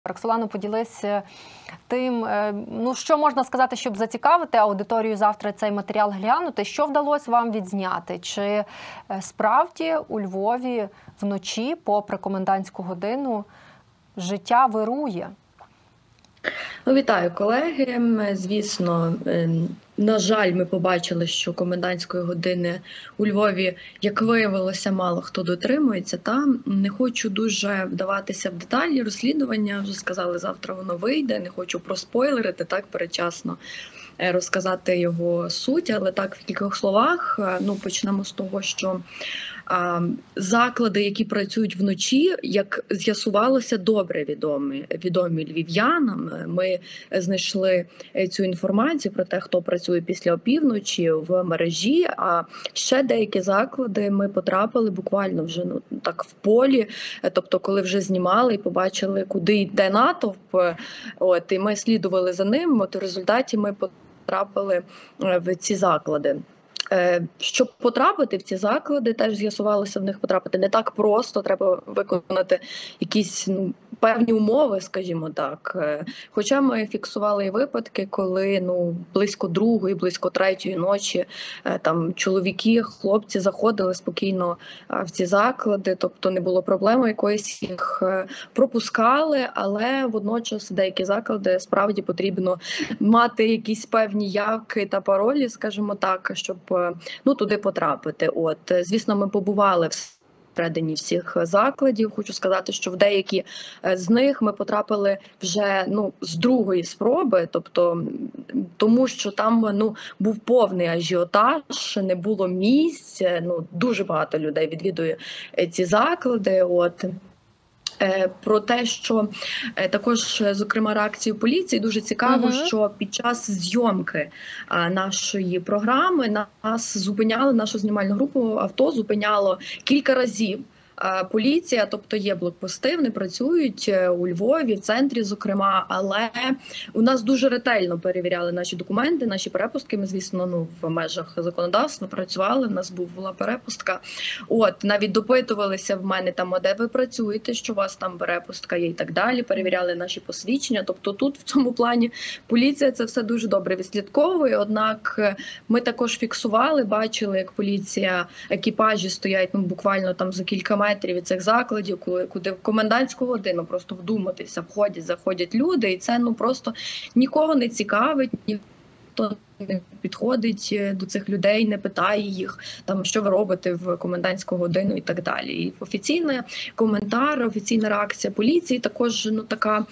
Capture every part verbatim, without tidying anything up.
Роксолано, поділись тим, ну, що можна сказати, щоб зацікавити аудиторію завтра цей матеріал глянути. Що вдалося вам відзняти? Чи справді у Львові вночі, попри комендантську годину, життя вирує? Ну, вітаю, колеги. Звісно, на жаль, ми побачили, що комендантської години у Львові, як виявилося, мало хто дотримується. Та не хочу дуже вдаватися в деталі розслідування. Вже сказали, завтра воно вийде. Не хочу проспойлерити, так передчасно розказати його суть, але так в кількох словах. Ну, почнемо з того, що а, заклади, які працюють вночі, як з'ясувалося, добре відомі, відомі львів'янам. Ми знайшли цю інформацію про те, хто працює після опівночі в мережі, а ще деякі заклади ми потрапили буквально вже ну так в полі, тобто коли вже знімали і побачили, куди йде натовп, от, і ми слідували за ним, от в результаті ми потрапили в ці заклади. Щоб потрапити в ці заклади, теж з'ясувалося в них потрапити не так просто, треба виконати якісь ну, певні умови, скажімо так. Хоча ми фіксували і випадки, коли ну, близько другої, близько третьої ночі там чоловіки, хлопці заходили спокійно в ці заклади, тобто не було проблеми якоїсь, їх пропускали, але водночас деякі заклади справді потрібно мати якісь певні явки та паролі, скажімо так, щоб ну, туди потрапити. От, звісно, ми побували всередині всіх закладів. Хочу сказати, що в деякі з них ми потрапили вже ну, з другої спроби, тобто тому що там ну, був повний ажіотаж, не було місць, ну, дуже багато людей відвідує ці заклади. От. Про те, що також, зокрема, реакцію поліції, дуже цікаво, uh-huh. що під час зйомки нашої програми нас зупиняли, нашу знімальну групу авто зупиняло кілька разів. Поліція, тобто є блокпости, вони працюють у Львові, в центрі, зокрема, але у нас дуже ретельно перевіряли наші документи, наші перепустки. Ми, звісно, ну, в межах законодавства працювали, в нас була перепустка. От, навіть допитувалися в мене там, а де ви працюєте, що у вас там перепустка є і так далі, перевіряли наші посвідчення. Тобто тут в цьому плані поліція це все дуже добре відслідковує, однак ми також фіксували, бачили, як поліція, екіпажі стоять ну, буквально там за кілька метрів від цих закладів, куди в комендантську годину просто вдуматися, входять, заходять люди, і це ну просто нікого не цікавить, ніхто не підходить до цих людей, не питає їх, там, що ви робите в комендантську годину і так далі. І офіційний коментар, офіційна реакція поліції також ну така,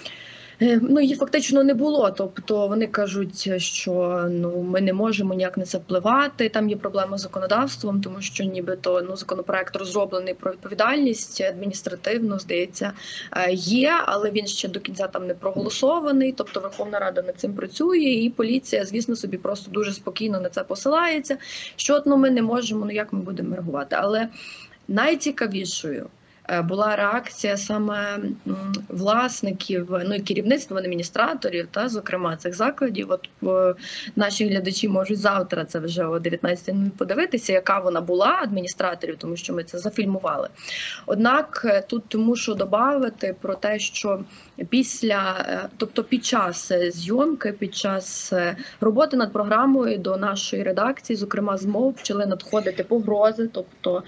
ну, її фактично не було, тобто вони кажуть, що ну, ми не можемо ніяк на це впливати, там є проблема з законодавством, тому що нібито ну, законопроект розроблений про відповідальність, адміністративно, здається, є, але він ще до кінця там не проголосований, тобто Верховна Рада над цим працює, і поліція, звісно, собі просто дуже спокійно на це посилається, що ну, ми не можемо, ну як ми будемо реагувати. Але найцікавішою була реакція саме власників, ну і керівництва, адміністраторів, та, зокрема, цих закладів. От о, наші глядачі можуть завтра це вже о дев'ятнадцятій подивитися, яка вона була, адміністраторів, тому що ми це зафільмували. Однак тут мушу додати про те, що після, тобто під час зйомки, під час роботи над програмою до нашої редакції, зокрема, з МОВ, почали надходити погрози, тобто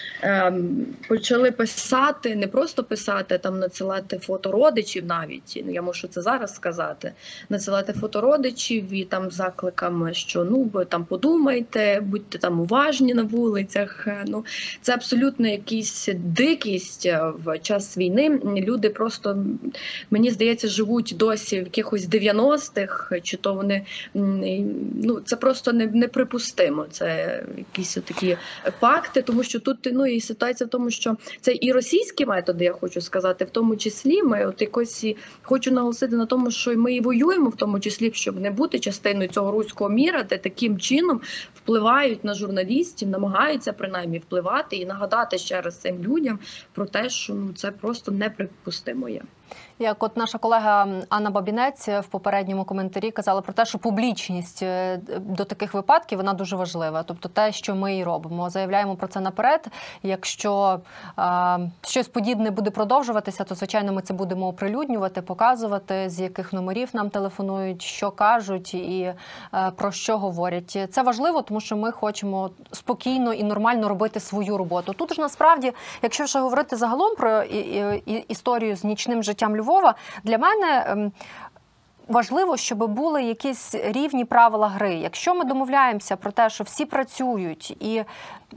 ем, почали писати, не просто писати, там надсилати фото родичів навіть, ну я можу це зараз сказати, надсилати фото родичів і там закликами, що ну ви там подумайте, будьте там уважні на вулицях. Ну це абсолютно якась дикість в час війни. Люди просто, мені здається, живуть досі в якихось дев'яностих, чи то вони, ну це просто не, неприпустимо. Це якісь такі факти, тому що тут ну і ситуація в тому, що це і російські методи, я хочу сказати, в тому числі ми от якось хочу наголосити на тому, що ми і воюємо в тому числі, щоб не бути частиною цього руського міра, де таким чином впливають на журналістів, намагаються принаймні впливати і нагадати ще раз цим людям про те, що ну це просто неприпустимо є. Як от наша колега Анна Бабінець в попередньому коментарі казала про те, що публічність до таких випадків, вона дуже важлива. Тобто те, що ми і робимо. Заявляємо про це наперед. Якщо а, щось подібне буде продовжуватися, то, звичайно, ми це будемо оприлюднювати, показувати, з яких номерів нам телефонують, що кажуть і а, про що говорять. Це важливо, тому що ми хочемо спокійно і нормально робити свою роботу. Тут ж насправді, якщо ще говорити загалом про і, і, історію з нічним життям Львова, для мене важливо, щоб були якісь рівні правила гри. Якщо ми домовляємося про те, що всі працюють і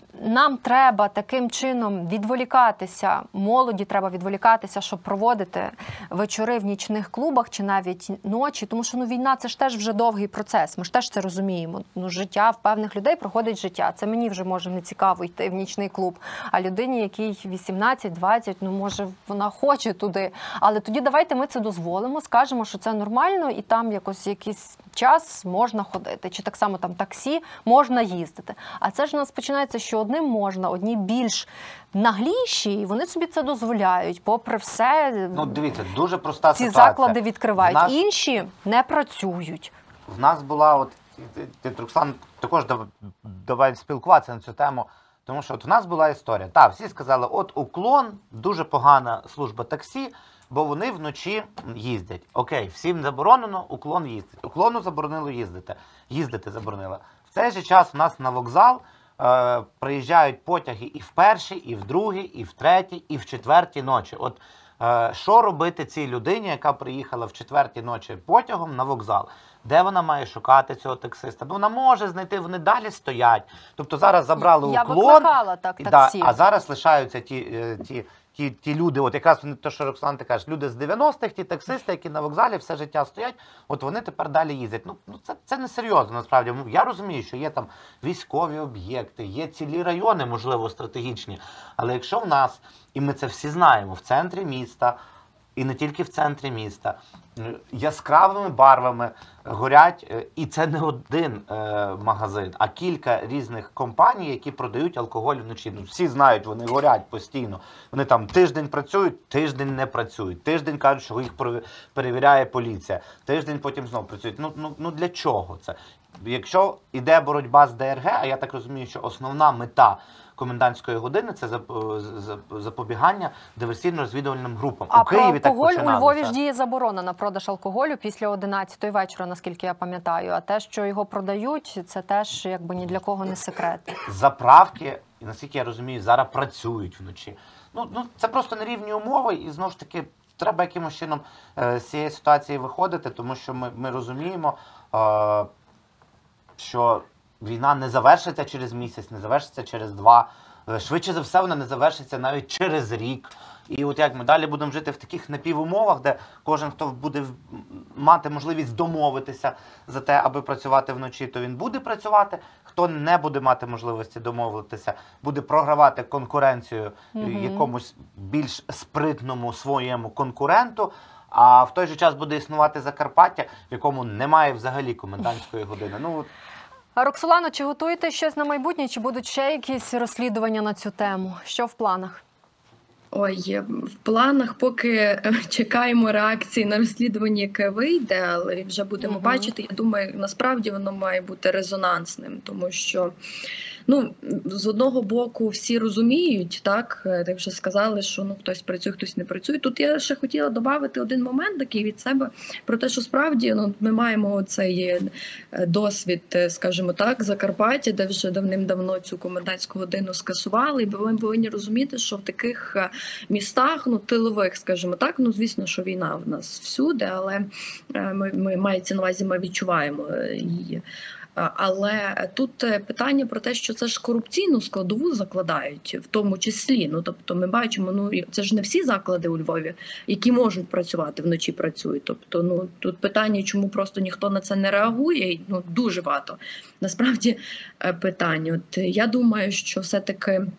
нам треба таким чином відволікатися, молоді треба відволікатися, щоб проводити вечори в нічних клубах чи навіть ночі, тому що ну, війна – це ж теж вже довгий процес, ми ж теж це розуміємо. Ну, життя в певних людей проходить життя. Це мені вже може не цікаво йти в нічний клуб, а людині, якій вісімнадцять-двадцять, ну може вона хоче туди. Але тоді давайте ми це дозволимо, скажемо, що це нормально і там якось якийсь час можна ходити. Чи так само там таксі можна їздити. А це ж у нас починається, що одним можна, одні більш нагліші, і вони собі це дозволяють, попри все. Ну, дивіться, дуже проста ці ситуація. заклади відкривають. Нас... Інші не працюють. В нас була, от, ти, Роксан, також давай спілкуватися на цю тему, тому що от в нас була історія. Так, всі сказали, от Уклон, дуже погана служба таксі, бо вони вночі їздять. Окей, всім заборонено, Уклон їздить. Уклону заборонило їздити. Їздити заборонило. В цей же час у нас на вокзал е, приїжджають потяги і в першій, і в другій, і в третій, і в четвертій ночі. От е, що робити цій людині, яка приїхала в четвертій ночі потягом на вокзал? Де вона має шукати цього таксиста? Ну, вона може знайти, вони далі стоять. Тобто зараз забрали Я Уклон, викликала так таксі. Да, а зараз лишаються ті, ті, ті, ті люди, от якраз те, що Роксан, ти кажеш, люди з дев'яностих, ті таксисти, які на вокзалі все життя стоять, от вони тепер далі їздять. Ну, ну це, це не серйозно, насправді. Я розумію, що є там військові об'єкти, є цілі райони, можливо, стратегічні, але якщо в нас, і ми це всі знаємо, в центрі міста, і не тільки в центрі міста, яскравими барвами горять, і це не один е, магазин, а кілька різних компаній, які продають алкоголь вночі. Ну, всі знають, вони горять постійно. Вони там тиждень працюють, тиждень не працюють. Тиждень кажуть, що їх перевіряє поліція. Тиждень потім знову працюють. Ну, ну, ну для чого це? Якщо йде боротьба з ДРГ, а я так розумію, що основна мета комендантської години – це запобігання диверсійно-розвідувальним групам. А у Києві про алкоголь так у Львові ж діє заборона на продаж алкоголю після одинадцятої вечора, наскільки я пам'ятаю. А те, що його продають, це теж якби ні для кого не секрет. Заправки, наскільки я розумію, зараз працюють вночі. Ну, ну це просто нерівні умови і, знову ж таки, треба якимось чином е, з цієї ситуації виходити, тому що ми, ми розуміємо, е, що війна не завершиться через місяць, не завершиться через два. Швидше за все, вона не завершиться навіть через рік. І от як ми далі будемо жити в таких напівумовах, де кожен, хто буде мати можливість домовитися за те, аби працювати вночі, то він буде працювати. Хто не буде мати можливості домовитися, буде програвати конкуренцію mm-hmm. якомусь більш спритному своєму конкуренту. А в той же час буде існувати Закарпаття, в якому немає взагалі комендантської години. Ну, Роксолано, чи готуєте щось на майбутнє, чи будуть ще якісь розслідування на цю тему? Що в планах? Ой, в планах поки чекаємо реакції на розслідування, яке вийде, але вже будемо угу. бачити. Я думаю, насправді воно має бути резонансним, тому що, ну, з одного боку всі розуміють, так, так вже сказали, що ну, хтось працює, хтось не працює. Тут я ще хотіла додати один момент такий від себе, про те, що справді ну, ми маємо цей досвід, скажімо так, Закарпаття, де вже давним-давно цю комендантську годину скасували, і ми повинні розуміти, що в таких містах, ну, тилових, скажімо так, ну, звісно, що війна в нас всюди, але ми, ми мається на увазі, ми відчуваємо її. Але тут питання про те, що це ж корупційну складову закладають, в тому числі. Ну, тобто ми бачимо, ну, це ж не всі заклади у Львові, які можуть працювати, вночі працюють. Тобто, ну, тут питання, чому просто ніхто на це не реагує, ну, дуже багато. Насправді питань. От я думаю, що все-таки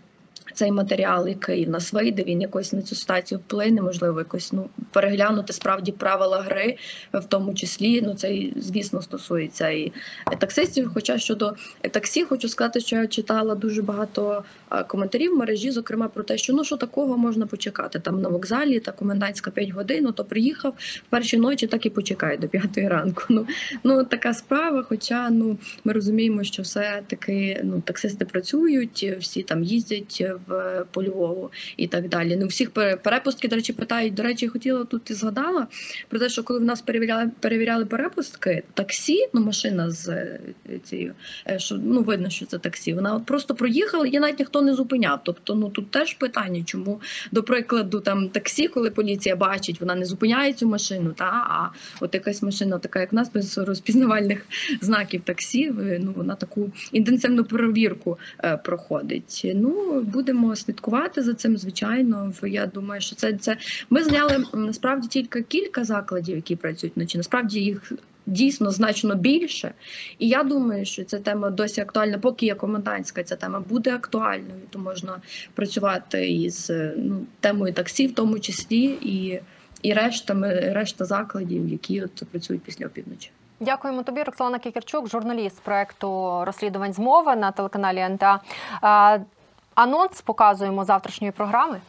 цей матеріал, який в нас вийде, він якось на цю ситуацію вплине, можливо, якось ну переглянути справді правила гри, в тому числі, ну це, звісно, стосується і таксистів. Хоча щодо таксі, хочу сказати, що я читала дуже багато коментарів в мережі, зокрема про те, що ну що такого можна почекати там на вокзалі, та комендантська п'ять годин, ну то приїхав в першій ночі, так і почекає до п'ятої ранку. Ну, ну така справа, хоча ну ми розуміємо, що все-таки ну таксисти працюють, всі там їздять в по Львову і так далі. Ну всіх перепустки, до речі, питають. До речі, я хотіла тут і згадала про те, що коли в нас перевіряли перевіряли перепустки, таксі, ну машина з цією, що ну видно, що це таксі. Вона от просто проїхала, і навіть ніхто не зупиняв. Тобто, ну тут теж питання, чому, до прикладу, там таксі, коли поліція бачить, вона не зупиняє цю машину, та а от якась машина, така як в нас, без розпізнавальних знаків таксі, ну вона таку інтенсивну перевірку е, проходить. Ну будемо слідкувати за цим, звичайно. Я думаю, що це це ми зняли насправді тільки кілька закладів, які працюють вночі. Насправді їх дійсно значно більше. І я думаю, що ця тема досі актуальна, поки є комендантська, ця тема буде актуальною, то можна працювати із ну, темою таксі, в тому числі, і, і рештами, решта закладів, які от працюють після опівночі. Дякуємо тобі, Роксолана Кікерчук, журналіст проєкту розслідувань змови на телеканалі ен те а. Анонс показуємо завтрашньої програми.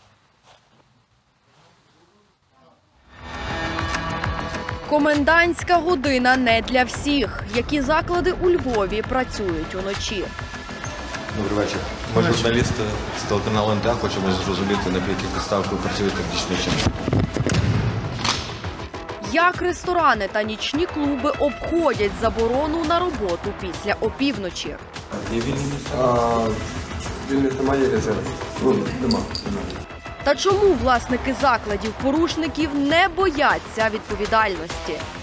Комендантська година не для всіх. Які заклади у Львові працюють уночі? Добрий вечір. Ми журналісти з телеканалу ен те, хочемо зрозуміти, на яких підставах ви працюєте в нічний час. Як ресторани та нічні клуби обходять заборону на роботу після опівночі? Є вільні місця? Вільних немає резервів. Нема. Та чому власники закладів порушників не бояться відповідальності?